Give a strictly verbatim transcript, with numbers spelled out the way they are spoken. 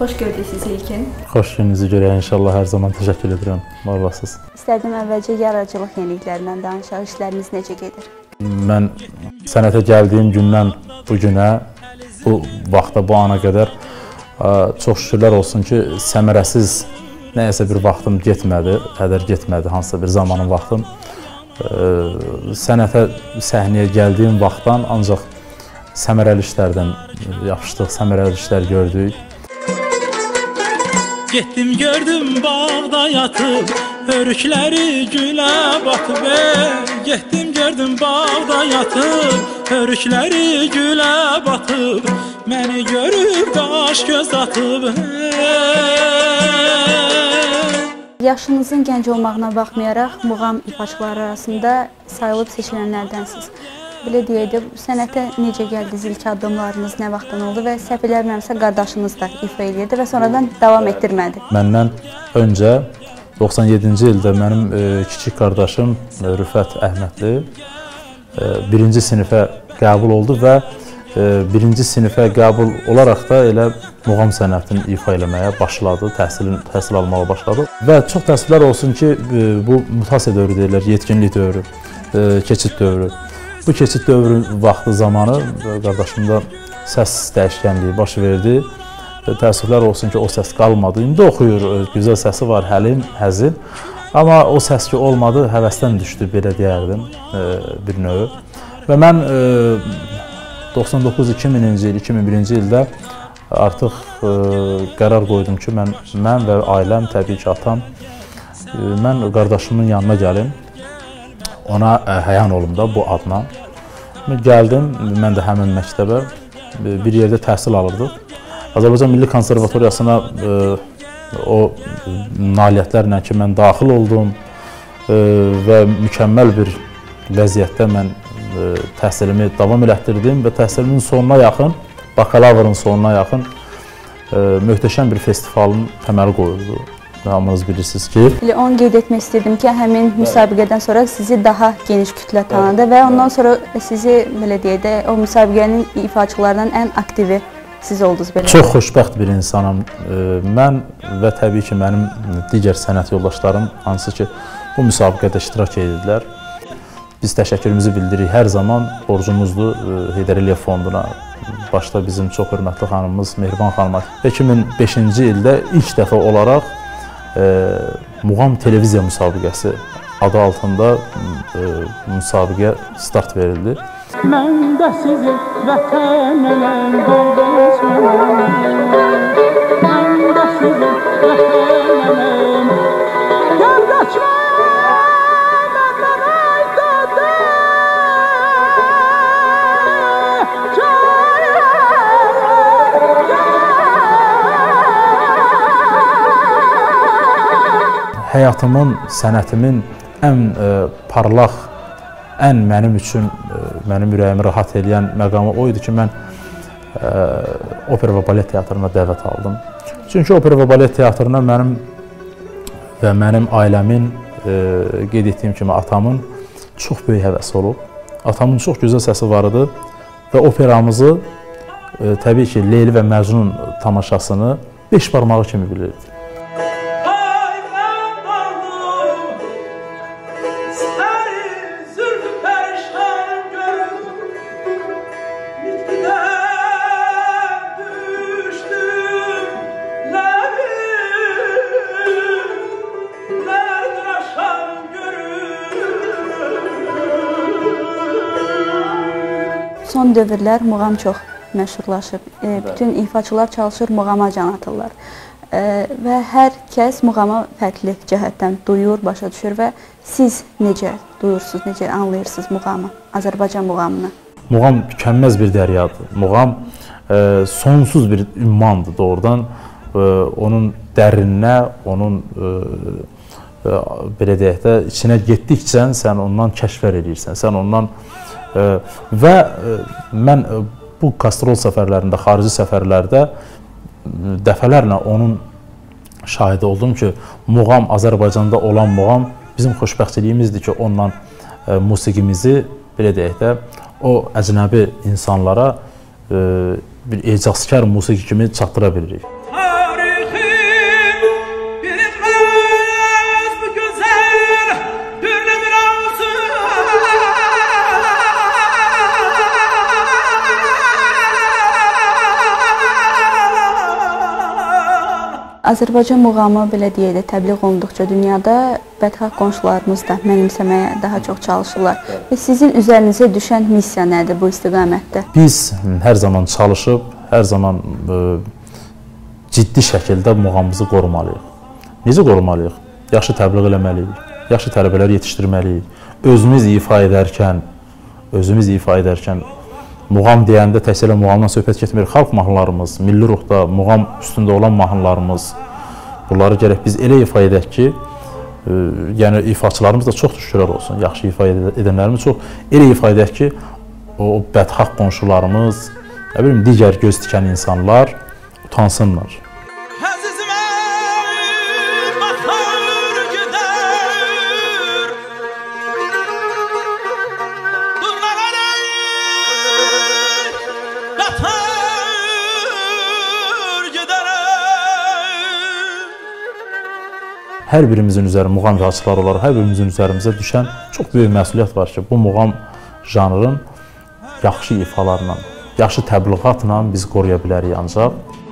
Xoş gördük sizi İlkin. Xoş gününüzü görək inşallah, hər zaman təşəkkür edirəm. Var olasınız. İstərdim əvvəlcə yaradıcılıq yeniliklərindən danışaq, işləriniz necə gedir? Mən sənətə gəldiyim gündən bu günə, bu vaxta, bu ana qədər çox şükürlər olsun ki, səmərəsiz nəyəsə bir vaxtım getmədi, hədər getmədi, hansısa bir zamanın vaxtım. Sənətə, səhnəyə gəldiyim vaxtdan ancaq səmərəli işlərdən yapışdıq, səmərəli işlər gördük. Getdim gördüm bağda yatıb, hörükləri gülə batıb. Getdim gördüm bağda yatıb, hörükləri gülə batıb. Məni görüb qaş göz atıb. Yaşınızın gənc olmağına baxmayaraq, muğam ifaçıları arasında sayılıb seçilənlərdənsiniz. Belə deyək, sənətə necə gəldiniz, ilk addımlarınız nə vaxtdan oldu və səhv eləmirəmsə qardaşınız da ifa edirdi və sonradan davam etdirmədi. Məndən öncə doxsan yeddinci ildə mənim kiçik qardaşım Rüfət Əhmədli birinci sinifə qəbul oldu və birinci sinifə qəbul olaraq da elə muğam sənətini ifa eləməyə başladı, təhsil, təhsil almağa başladı. Və çox təəssüflər olsun ki, bu mutasiya dövrü deyirlər, yetkinlik dövrü, keçid dövrü. Bu keçid dövrü vaxtı zamanı qardaşımda səs dəyişkənliyi baş verdi. Təəssüflər olsun ki, o səs qalmadı. İndi oxuyur, gözəl səsi var, həlim, həzin. Amma o səs ki, olmadı, həvəsdən düşdü, belə deyərdim bir növü. Və mən doxsan doqquz iki minci il, iki min birinci ildə artıq qərar qoydum ki, mən, mən və ailəm, təbii ki, atam, mən qardaşımın yanına gəlim. Ona həyan olum da bu adla. Gəldim, mən də həmin məktəbə bir yerdə təhsil alırdıq. Azərbaycan Milli Konservatoriyasına o nailiyyətlərlə ki, mən daxil oldum və mükəmməl bir vəziyyətdə mən təhsilimi davam elətdirdim və təhsilimin sonuna yaxın, bakalavrın sonuna yaxın möhtəşəm bir festivalın təməli qoyuldu. Hamınız bilirsiniz ki. Onu qeyd etmək istəyirdim ki, həmin müsabiqədən sonra sizi daha geniş kütlə tanıdı və ondan sonra sizi, belə deyək də, o müsabiqənin ifaçılarından ən aktivi siz oldunuz. Belə. Çox xoşbəxt bir insanım. Mən və təbii ki, mənim digər sənət yoldaşlarım, hansı ki, bu müsabiqədə iştirak edirlər. Biz təşəkkürümüzü bildiririk. Hər zaman borcumuzdur Heydər Əliyev fonduna. Başda bizim çox hörmətli xanımımız Mehriban xanıma. iki min beşinci ildə ilk dəfə olaraq E, muğam televiziya müsabiqəsi adı altında e, müsabiqə start verildi. Mən də sizi vətən eləm, qardaş eləm. Mən də sizi vətən eləm, qardaş eləm. Həyatımın, sənətimin ən e, parlaq, ən mənim üçün, e, mənim ürəyimi rahat edən məqamı o idi ki, mən e, opera və balet teatrına dəvət aldım. Çünki opera və balet teatrına mənim və mənim ailəmin, e, qeyd etdiyim kimi atamın çox böyük həvəsi olub. Atamın çox gözəl səsi var idi və operamızı, e, təbii ki, Leyli və Məcnun tamaşasını beş barmağı kimi bilirdi. Son dövrlər muğam çox məşhurlaşıb. E, bütün ifaçılar çalışır, muğama can atırlar. E, və hər kəs muğama fərqli cəhətdən duyur, başa düşür və siz necə duyursunuz, necə anlayırsınız muğamı, Azərbaycan muğamını? Muğam mükəmməz bir dəryadır. Muğam e, sonsuz bir ümmandır doğrudan. E, onun dərinə, onun e, e, belə deyək də, içinə getdikcə sən ondan kəşfər edirsən, sən ondan və mən bu qastrol səfərlərində, xarici səfərlərdə dəfələrlə onun şahidi oldum ki, muğam, Azərbaycanda olan muğam bizim xoşbəxtçiliyimizdir ki, onunla musiqimizi, belə deyək də, o əcnəbi insanlara bir ecazkar musiqi kimi çatdıra bilirik. Azərbaycan muğamı belə deyək də təbliğ olunduqca dünyada bədxah qonşularımız da mənimsəməyə daha çox çalışırlar. Və sizin üzərinizə düşən missiya nədir bu istiqamətdə? Biz hər zaman çalışıb, hər zaman ə, ciddi şəkildə muğamımızı qorumalıyıq. Necə qorumalıyıq? Yaxşı təbliğ eləməliyik, yaxşı tələbələr yetişdirməliyik. Özümüz ifa edərkən, özümüz ifa edərkən muğam deyəndə təkcə muğamdan söhbət getmir. Xalq mahnılarımız, milli ruhda muğam üstündə olan mahnılarımız, bunları gərək biz elə ifa edək ki, e, yəni ifaçılarımız da çox şükürlər olsun, yaxşı ifa edənlərimiz çox, elə ifa edək ki, o bədxah qonşularımız, nə bilim, digər göz tikən insanlar utansınlar. Hər birimizin üzərində muğam ifaçıları olaraq, hər birimizin üzərimizə düşən çox böyük məsuliyyət var ki, bu muğam janrın yaxşı ifalarla, yaxşı təbliğatla biz qoruya bilərik ancaq.